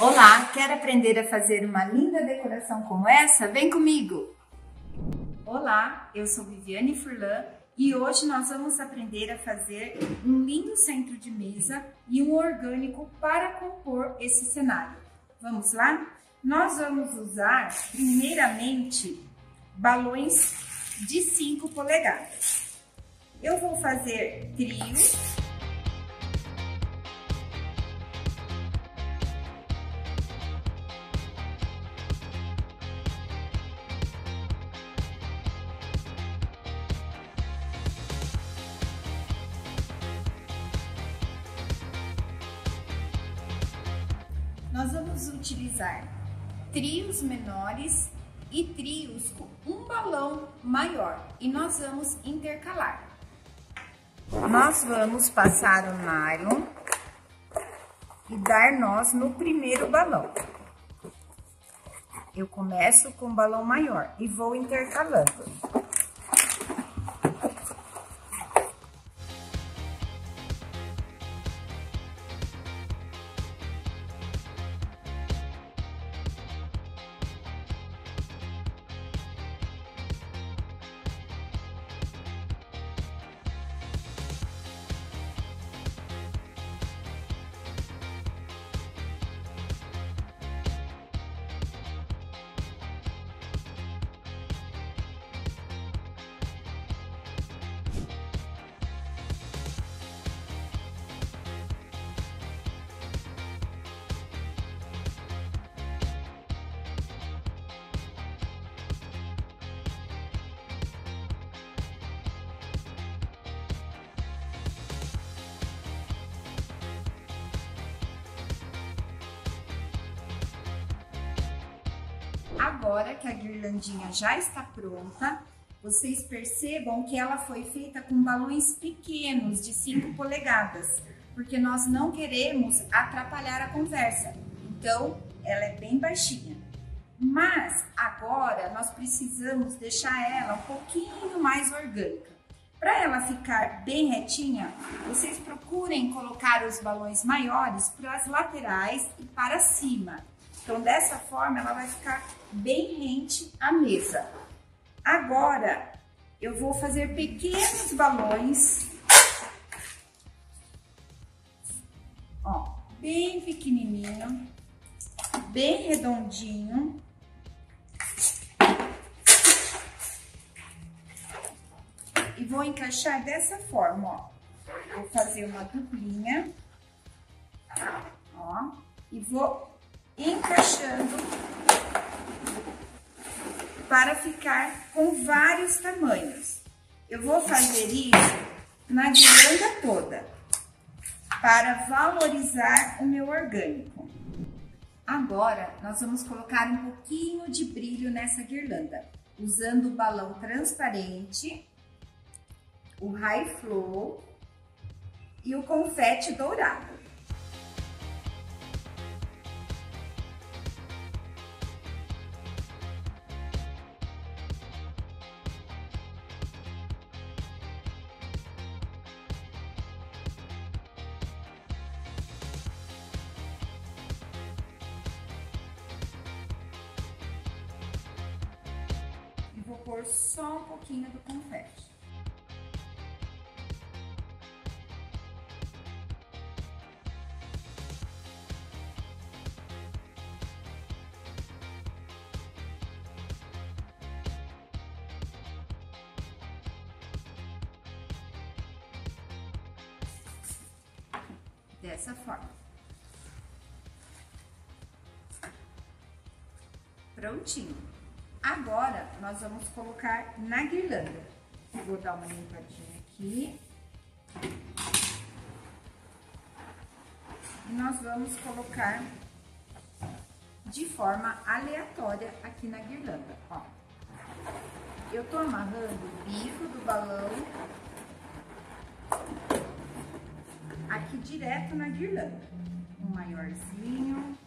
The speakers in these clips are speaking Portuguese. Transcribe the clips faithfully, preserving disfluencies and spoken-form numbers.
Olá, quer aprender a fazer uma linda decoração como essa? Vem comigo! Olá, eu sou Viviane Furlan e hoje nós vamos aprender a fazer um lindo centro de mesa e um orgânico para compor esse cenário. Vamos lá? Nós vamos usar primeiramente balões de cinco polegadas. Eu vou fazer trios. Nós vamos utilizar trios menores e trios com um balão maior e nós vamos intercalar. Nós vamos passar o nylon e dar nós no primeiro balão. Eu começo com o balão maior e vou intercalando. Agora que a guirlandinha já está pronta, vocês percebam que ela foi feita com balões pequenos de cinco polegadas, porque nós não queremos atrapalhar a conversa. Então, ela é bem baixinha. Mas agora nós precisamos deixar ela um pouquinho mais orgânica. Para ela ficar bem retinha, vocês procurem colocar os balões maiores para as laterais e para cima. Então, dessa forma, ela vai ficar bem rente à mesa. Agora, eu vou fazer pequenos balões, ó, bem pequenininho, bem redondinho. E vou encaixar dessa forma, ó. Vou fazer uma duplinha, ó, e vou encaixando para ficar com vários tamanhos. Eu vou fazer isso na guirlanda toda, para valorizar o meu orgânico. Agora, nós vamos colocar um pouquinho de brilho nessa guirlanda, usando o balão transparente, o high flow e o confete dourado. Vou pôr só um pouquinho do confete. Dessa forma. Prontinho. Agora, nós vamos colocar na guirlanda. Vou dar uma limpadinha aqui. E nós vamos colocar de forma aleatória aqui na guirlanda, ó. Eu tô amarrando o bico do balão aqui direto na guirlanda. Um maiorzinho.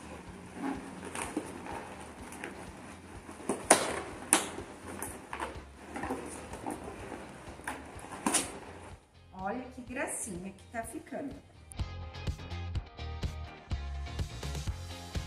Olha que gracinha que tá ficando.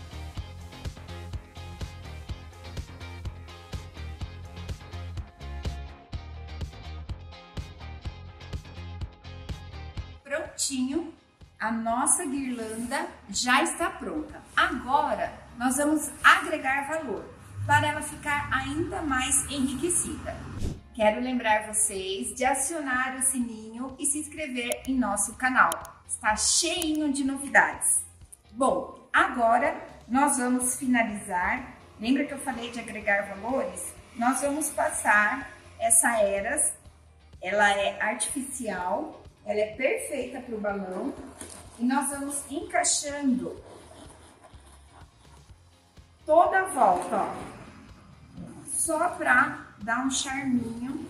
prontinho, a nossa guirlanda já está pronta. Agora, nós vamos agregar valor para ela ficar ainda mais enriquecida. Quero lembrar vocês de acionar o sininho e se inscrever em nosso canal. Está cheinho de novidades. Bom, agora nós vamos finalizar. Lembra que eu falei de agregar valores? Nós vamos passar essa Eras. Ela é artificial, ela é perfeita para o balão. E nós vamos encaixando toda a volta, ó, só para dar um charminho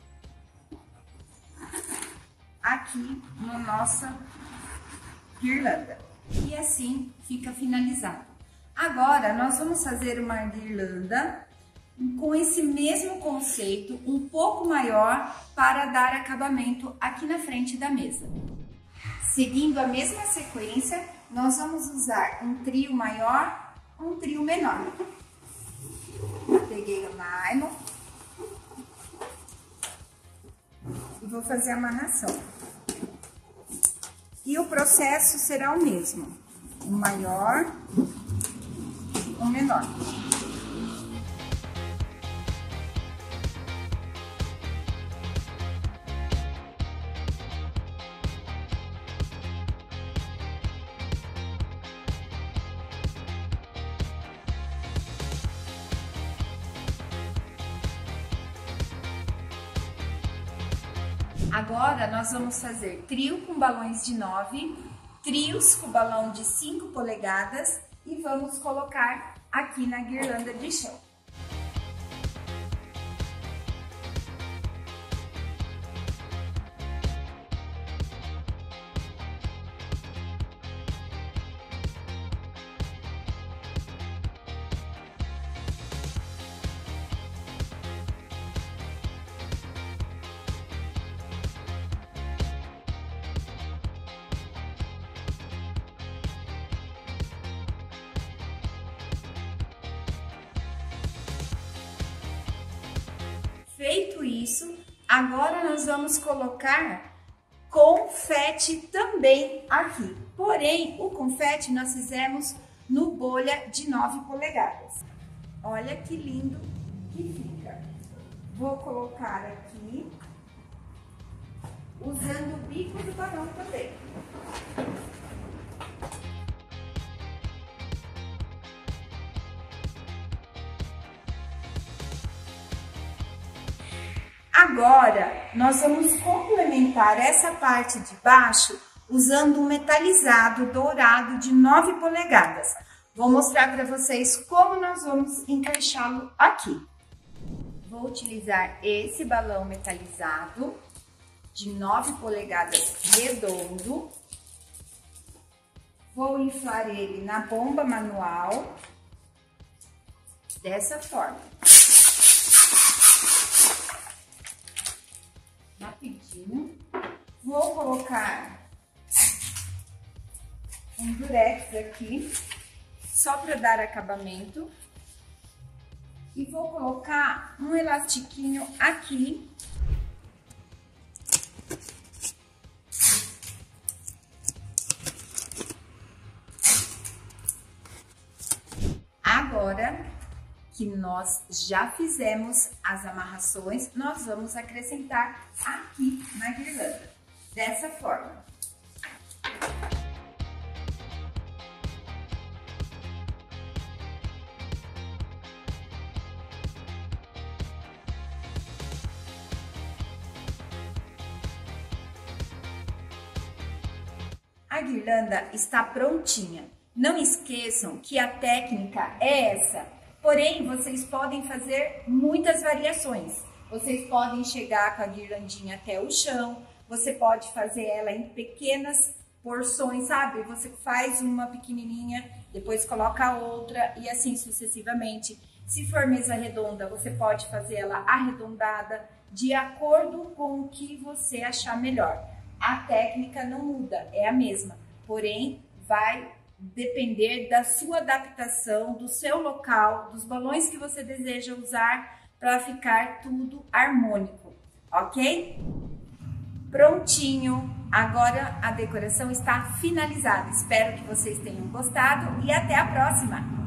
aqui na nossa guirlanda. E assim fica finalizado. Agora, nós vamos fazer uma guirlanda com esse mesmo conceito, um pouco maior, para dar acabamento aqui na frente da mesa. Seguindo a mesma sequência, nós vamos usar um trio maior, um trio menor. Peguei o nylon e vou fazer a amarração. E o processo será o mesmo, um maior, um menor. Agora, nós vamos fazer trio com balões de nove, trios com balão de cinco polegadas e vamos colocar aqui na guirlanda de chão. Feito isso, agora nós vamos colocar confete também aqui. Porém, o confete nós fizemos no bolha de nove polegadas. Olha que lindo que fica. Vou colocar aqui, usando o bico do balão também. Agora, nós vamos complementar essa parte de baixo usando um metalizado dourado de nove polegadas. Vou mostrar para vocês como nós vamos encaixá-lo aqui. Vou utilizar esse balão metalizado de nove polegadas redondo. Vou inflar ele na bomba manual, dessa forma. Rapidinho. Vou colocar um durex aqui, só para dar acabamento. E vou colocar um elastiquinho aqui. Agora que nós já fizemos as amarrações, nós vamos acrescentar aqui na guirlanda, dessa forma. A guirlanda está prontinha. Não esqueçam que a técnica é essa. Porém, vocês podem fazer muitas variações. Vocês podem chegar com a guirlandinha até o chão, você pode fazer ela em pequenas porções, sabe? Você faz uma pequenininha, depois coloca outra e assim sucessivamente. Se for mesa redonda, você pode fazer ela arredondada, de acordo com o que você achar melhor. A técnica não muda, é a mesma, porém vai depender da sua adaptação, do seu local, dos balões que você deseja usar para ficar tudo harmônico, ok? Prontinho! Agora a decoração está finalizada. Espero que vocês tenham gostado e até a próxima!